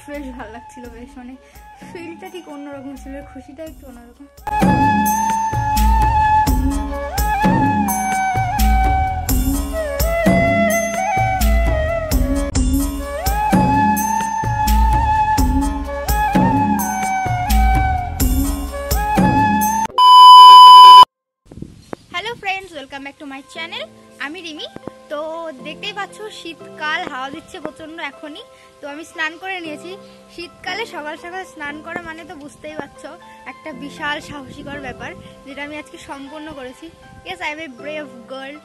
বেশ ভালো লাগছিল, বেশ মানে ফিলটা ঠিক অন্যরকম ছিল, খুশিটা একটু অন্যরকম। Hello friends, welcome back to my channel. আমি রিমি। তো দেখতেই পাচ্ছ শীতকাল, হাওয়া দিচ্ছে প্রচন্ড এখনই। তো আমি স্নান করে নিয়েছি। শীতকালে সকাল সকাল স্নান করা মানে তো বুঝতেই পারছো একটা বিশাল সাহসীকর ব্যাপার, যেটা আমি আজকে সম্পূর্ণ করেছি। Yes, I am a brave girl.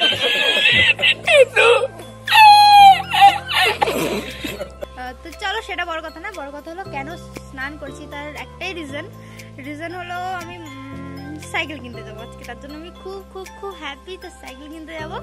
তো চলো, সেটা বড় কথা না, বড় কথা হলো কেন স্নান করছি। তার একটাই রিজন হলো আমি সাইকেল কিনতে যাবো আজকে, তার জন্য আমি খুব খুব খুব হ্যাপি। তো সাইকেল কিনতে যাবো।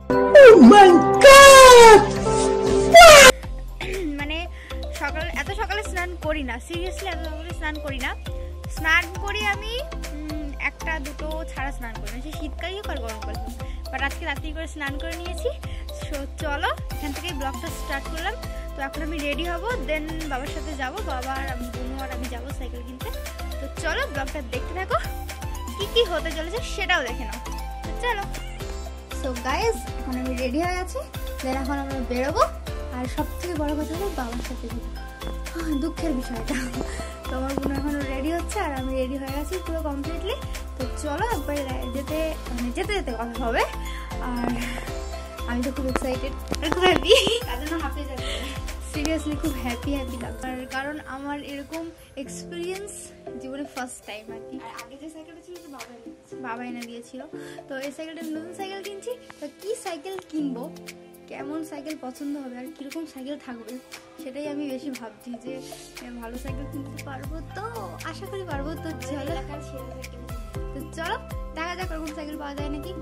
মানে এত সকালে স্নান করি না, সিরিয়াসলি এত সকালে স্নান করি না। স্নান করি আমি একটা দুটো ছাড়া স্নান করি না, সে শীতকালই হোক আর গরমকাল হোক। বাট আজকে রাত্রি করে স্নান করে নিয়েছি। সো চলো, এখান থেকে ব্লগটা স্টার্ট করলাম। তো এখন আমি রেডি হব, দেন বাবার সাথে যাবো। বাবা আর আমি, বোনু আর আমি যাবো সাইকেল কিনতে। তো চলো, ব্লগটা দেখতে থাকো, কি কি হতে চলেছে সেটাও দেখে নাও। চলো। সো গাইজ, এখন আমি রেডি হয়ে আছি, দেন এখন আমরা বেরোবো। আর সব থেকে বড় কথা হলো বাবার সাথে যাবো। দুঃখের বিষয়টা, তো আমার বোন এখনো রেডি হচ্ছে আর আমি রেডি হয়ে গেছি পুরো কমপ্লিটলি। তো চলো একবার যেতে যেতে কথা হবে। আর আমি তো খুব এক্সাইটেড, খুব হ্যাপি, তার জন্য হাঁপে যাবে। সিরিয়াসলি খুব হ্যাপি লাগবে, কারণ আমার এরকম এক্সপিরিয়েন্স জীবনে ফার্স্ট টাইম আর কি। আগে যে সাইকেলটা ছিল বাবা এনে দিয়েছিল। তো এই সাইকেলটা নতুন সাইকেল কিনছি। তো কি সাইকেল কিনবো, কেমন সাইকেল পছন্দ হবে আর কিরকম সাইকেল থাকবে, সেটাই আমি বেশি ভাবছি, যে ভালো সাইকেল কিনতে পারবো তো, আশা করি পারবো। তো চলো দেখা যাক ওরকম সাইকেল পাওয়া যায় নাকি।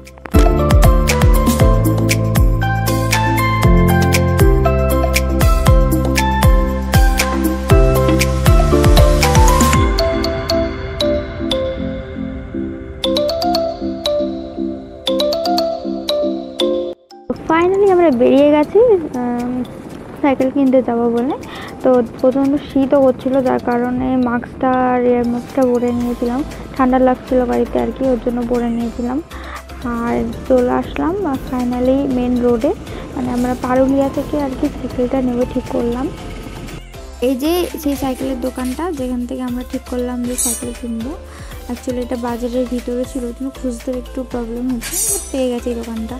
ফাইনালি আমরা বেরিয়ে গেছি সাইকেল কিনতে যাবো বলে। তো প্রচণ্ড শীতও করছিল, যার কারণে মাস্কটা আর এয়ার মাস্কটা পরে নিয়েছিলাম। ঠান্ডা লাগছিল বাড়িতে আর কি, ওর জন্য পরে নিয়েছিলাম। আর চলে আসলাম ফাইনালি মেন রোডে, মানে আমরা পারুলিয়া থেকে আর কি সাইকেলটা নেবে ঠিক করলাম। এই যে সেই সাইকেলের দোকানটা, যেখান থেকে আমরা ঠিক করলাম যে সাইকেল কিনবো। অ্যাকচুয়ালি এটা বাজারের ভিতরে ছিল, ওর জন্য খুঁজতে একটু প্রবলেম হচ্ছে। পেয়ে গেছে এই দোকানটা।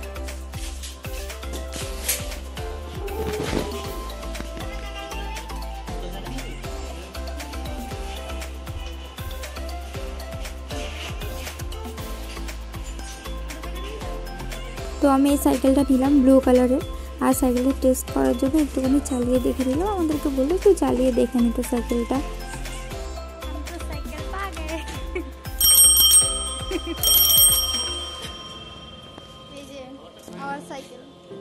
তো আমি এই সাইকেলটা নিলাম ব্লু কালারের। আর সাইকেলটা টেস্ট করার জন্য একটুখানি চালিয়ে দেখে নিলাম। আমাদেরকে বললো একটু চালিয়ে দেখে নিতে সাইকেলটা। এই যে আমার সাইকেল,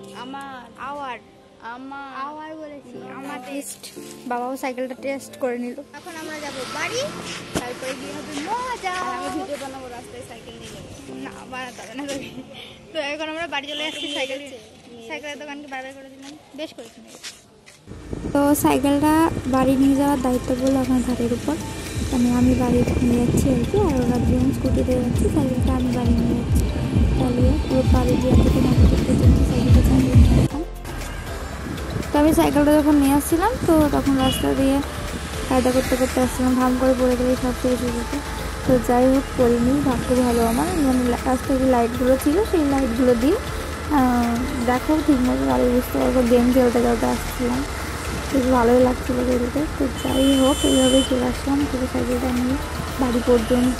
আমার বলেছি আমার টেস্ট। বাবাও সাইকেলটা টেস্ট করে নিল। এখন আমরা যাব বাড়ি, তারপরে গিয়ে হবে মজা। আমি ভিডিও বানাবো, রাস্তায় সাইকেল নিয়ে যাবো না, বানাতে হবে না। তো এখন আমরা বাড়ি চলে আসছি। সাইকেলের দোকানকে বারবার করে দিলাম, বেশ করেছি। তো সাইকেলটা বাড়ি নিয়ে যাওয়ার দায়িত্ব বললো এখন ঘাটের উপর, মানে আমি বাড়ি নিয়ে যাচ্ছি আর কি। আর ওরা দুজন স্কুটিতে যাচ্ছি, সাইকেলটা আমি বাড়ি নিয়ে যাচ্ছি চালিয়ে। পুরো পারুলিয়া থেকে নদীতে পর্যন্ত সাইকেলটা চালিয়ে নিয়ে আসলাম। তো আমি সাইকেলটা যখন নিয়ে আসছিলাম, তো তখন রাস্তা দিয়ে কায়দা করতে করতে আসছিলাম, ভাম করে পড়ে গেলে সব থেকে শুরুতে। তো যাই হোক, পড়িনি, ভাগ্য ভালো আমার। মানে রাস্তায় যে লাইটগুলো ছিল, সেই লাইটগুলো দিয়ে দেখো ঠিক মতো গাড়ি বুঝতে পারবো। গেম খেলতে খেলতে আসছিলাম, বেশ ভালোই লাগছিলো খেলতে। তো যাই হোক, এইভাবেই চলে আসলাম পুরো সাইকেলটা নিয়ে বাড়ি পর্যন্ত।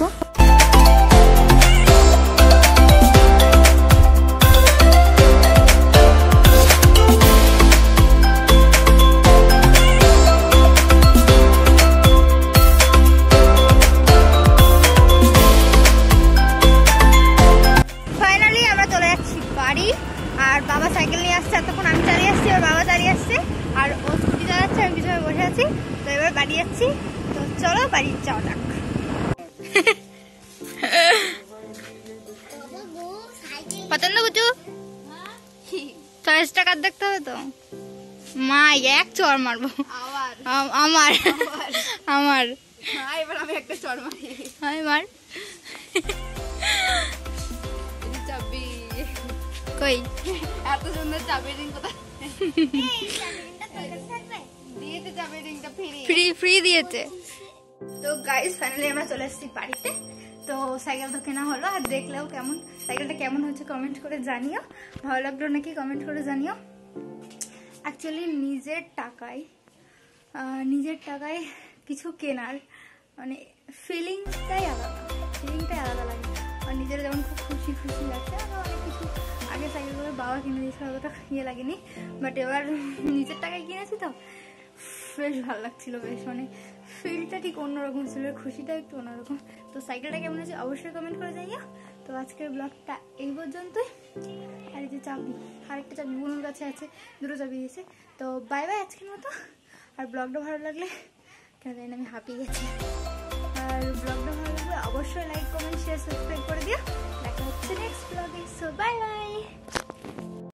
আর বাবা সাইকেল নিয়ে আসছে, এতক্ষণ আমি চালিয়ে আসছি, এবার বাবা চালিয়ে আসছে। আর ও স্কুটি চালাচ্ছে, আমি পিছনে বসে আছি। তো এবার বাড়ি যাচ্ছি। তো চলো বাড়ি যাওয়া যাক। পছন্দ বুঝু, 40 টাকার দেখতে হবে তো। মা এক চড় মারবো আমার আমার এবার আমি একটা চড় মারি। হাই মার। চাবি কই এত সুন্দর চাবি রিং কোথায় দিয়েছে? চাবি রিংটা ফ্রি দিয়েছে। তো গাইস ফাইনালি আমরা চলে এসেছি বাড়িতে। তো সাইকেল তো কেনা হলো, আর দেখলেও কেমন সাইকেলটা কেমন হচ্ছে কমেন্ট করে জানিও, ভালো লাগলো নাকি কমেন্ট করে জানিও। অ্যাকচুয়ালি নিজের টাকায় কিছু কেনার মানে ফিলিংটাই আলাদা লাগে। আর নিজের যেমন খুব খুশি লাগছে। আমার অনেক কিছু আগে সাইকেলগুলো বাবা কিনে দিয়েছে, অতটা লাগেনি, বাট এবার নিজের টাকায় কিনেছি তো বেশ ভালো লাগছিল, বেশ মানে ফিলটা ঠিক অন্যরকম ছিল, খুশিটা একটু অন্যরকম। তো সাইকেলটা কেমন আছে অবশ্যই কমেন্ট করে জানিও। তো আজকের ব্লগটা এই পর্যন্তই। আর এই যে চাবি, আরেকটা চাবি বোনের কাছে আছে, দুটো চাবি দিয়েছে। তো বাই বাই আজকের মতো। আর ব্লগটা ভালো লাগলে, কেন জানি আমি হাঁপিয়ে গেছি, আর ব্লগটা ভালো লাগলে অবশ্যই লাইক কমেন্ট শেয়ার সাবস্ক্রাইব করে দিও। দেখা হচ্ছে নেক্সট ব্লগে। So bye by.